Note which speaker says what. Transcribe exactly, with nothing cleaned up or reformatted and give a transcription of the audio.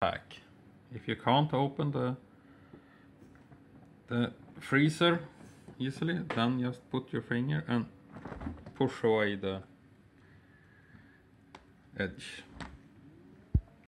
Speaker 1: pack. If you can't open the the freezer easily, then just put your finger and push away the edge.